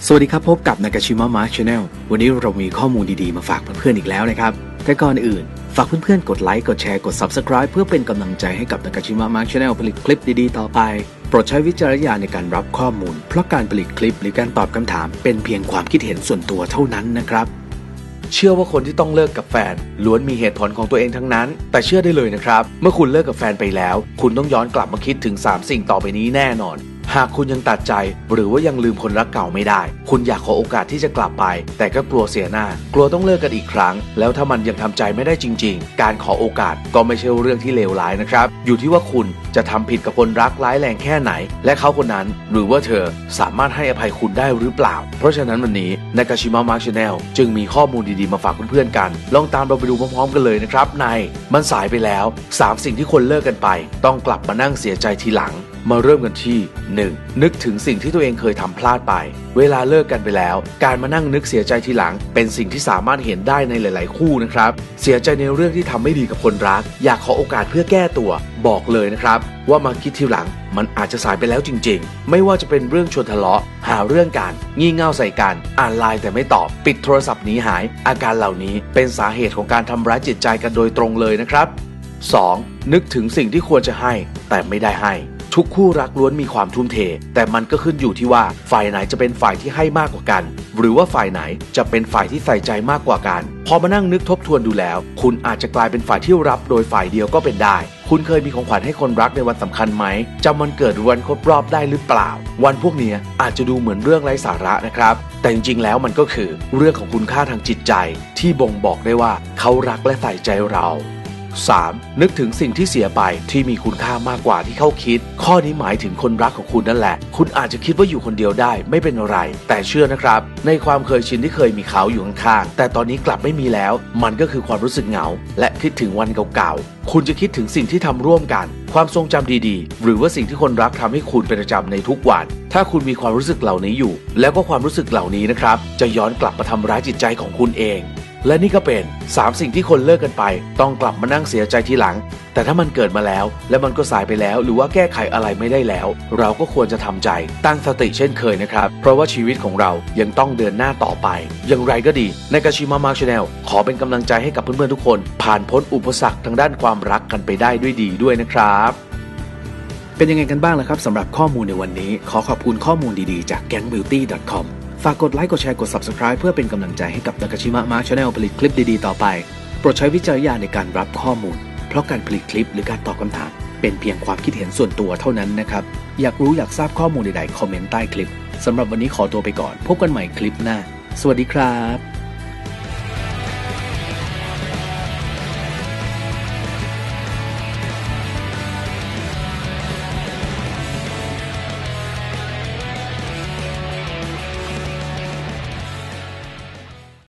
สวัสดีครับพบกับ Nakashima Mark Channel วันนี้เรามีข้อมูลดีๆมาฝากเพื่อนๆอีกแล้วนะครับแต่ก่อนอื่นฝากเพื่อนๆกดไลค์กดแชร์กด Subscribe เพื่อเป็นกำลังใจให้กับ Nakashima Mark Channel ผลิตคลิปดีๆต่อไปโปรดใช้วิจารณญาณในการรับข้อมูลเพราะการผลิตคลิปหรือการตอบคำถามเป็นเพียงความคิดเห็นส่วนตัวเท่านั้นนะครับเชื่อว่าคนที่ต้องเลิกกับแฟนล้วนมีเหตุผลของตัวเองทั้งนั้นแต่เชื่อได้เลยนะครับเมื่อคุณเลิกกับแฟนไปแล้วคุณต้องย้อนกลับมาคิดถึง3สิ่งต่อไปนี้แน่นอนหากคุณยังตัดใจหรือว่ายังลืมคนรักเก่าไม่ได้คุณอยากขอโอกาสที่จะกลับไปแต่ก็กลัวเสียหน้ากลัวต้องเลิกกันอีกครั้งแล้วถ้ามันยังทำใจไม่ได้จริงๆการขอโอกาสก็ไม่ใช่เรื่องที่เลวร้ายนะครับอยู่ที่ว่าคุณจะทำผิดกับคนรักร้ายแรงแค่ไหนและเขาคนนั้นหรือว่าเธอสามารถให้อภัยคุณได้หรือเปล่าเพราะฉะนั้นวันนี้ Nakashima Mark Channel จึงมีข้อมูลดีๆมาฝากเพื่อนๆกันลองตามเราไปดูพร้อมๆกันเลยนะครับในมันสายไปแล้ว3สิ่งที่คนเลิกกันไปต้องกลับมานั่งเสียใจทีหลังมาเริ่มกันที่ 1. นึกถึงสิ่งที่ตัวเองเคยทำพลาดไปเวลาเลิกกันไปแล้วการมานั่งนึกเสียใจทีหลังเป็นสิ่งที่สามารถเห็นได้ในหลายๆคู่นะครับเสียใจในเรื่องที่ทำไม่ดีกับคนรักอยากขอโอกาสเพื่อแก้ตัวบอกเลยนะครับว่ามาคิดทีหลังมันอาจจะสายไปแล้วจริงๆไม่ว่าจะเป็นเรื่องชวนทะเลาะหาเรื่องกันงี่เง่าใส่กันอ่านไลน์แต่ไม่ตอบปิดโทรศัพท์หนีหายอาการเหล่านี้เป็นสาเหตุของการทำร้ายจิตใจกันโดยตรงเลยนะครับ 2. นึกถึงสิ่งที่ควรจะให้แต่ไม่ได้ให้ทุกคู่รักล้วนมีความทุ่มเทแต่มันก็ขึ้นอยู่ที่ว่าฝ่ายไหนจะเป็นฝ่ายที่ให้มากกว่ากันหรือว่าฝ่ายไหนจะเป็นฝ่ายที่ใส่ใจมากกว่ากันพอมานั่งนึกทบทวนดูแล้วคุณอาจจะกลายเป็นฝ่ายที่รับโดยฝ่ายเดียวก็เป็นได้คุณเคยมีของขวัญให้คนรักในวันสำคัญไหมจำวันเกิดหรือวันครบรอบได้หรือเปล่าวันพวกนี้อาจจะดูเหมือนเรื่องไร้สาระนะครับแต่จริงๆแล้วมันก็คือเรื่องของคุณค่าทางจิตใจที่บ่งบอกได้ว่าเขารักและใส่ใจเรา 3. นึกถึงสิ่งที่เสียไปที่มีคุณค่ามากกว่าที่เขาคิดข้อนี้หมายถึงคนรักของคุณนั่นแหละคุณอาจจะคิดว่าอยู่คนเดียวได้ไม่เป็นอะไรแต่เชื่อนะครับในความเคยชินที่เคยมีเขาอยู่ข้างๆแต่ตอนนี้กลับไม่มีแล้วมันก็คือความรู้สึกเหงาและคิดถึงวันเก่าๆคุณจะคิดถึงสิ่งที่ทำร่วมกันความทรงจำดีๆหรือว่าสิ่งที่คนรักทำให้คุณเป็นประจำในทุกวันถ้าคุณมีความรู้สึกเหล่านี้อยู่แล้วก็ความรู้สึกเหล่านี้นะครับจะย้อนกลับมาทำร้ายจิตใจของคุณเองและนี่ก็เป็น3สิ่งที่คนเลิกกันไปต้องกลับมานั่งเสียใจทีหลังแต่ถ้ามันเกิดมาแล้วและมันก็สายไปแล้วหรือว่าแก้ไขอะไรไม่ได้แล้วเราก็ควรจะทำใจตั้งสติเช่นเคยนะครับเพราะว่าชีวิตของเรายังต้องเดินหน้าต่อไปอย่างไรก็ดีNakashima Mark Channelขอเป็นกำลังใจให้กับเพื่อนๆทุกคนผ่านพ้นอุปสรรคทางด้านความรักกันไปได้ด้วยดีด้วยนะครับเป็นยังไงกันบ้างล่ะครับสำหรับข้อมูลในวันนี้ขอขอบคุณข้อมูลดีๆจาก gangbeauty.comฝากกดไลค์กดแชร์กด Subscribe เพื่อเป็นกำลังใจให้กับ Nakashima Mark Channel ผลิตคลิปดีๆต่อไปโปรดใช้วิจารณญาณในการรับข้อมูลเพราะการผลิตคลิปหรือการตอบคำถามเป็นเพียงความคิดเห็นส่วนตัวเท่านั้นนะครับอยากรู้อยากทราบข้อมูลใดๆคอมเมนต์ใต้คลิปสำหรับวันนี้ขอตัวไปก่อนพบกันใหม่คลิปหน้าสวัสดีครับ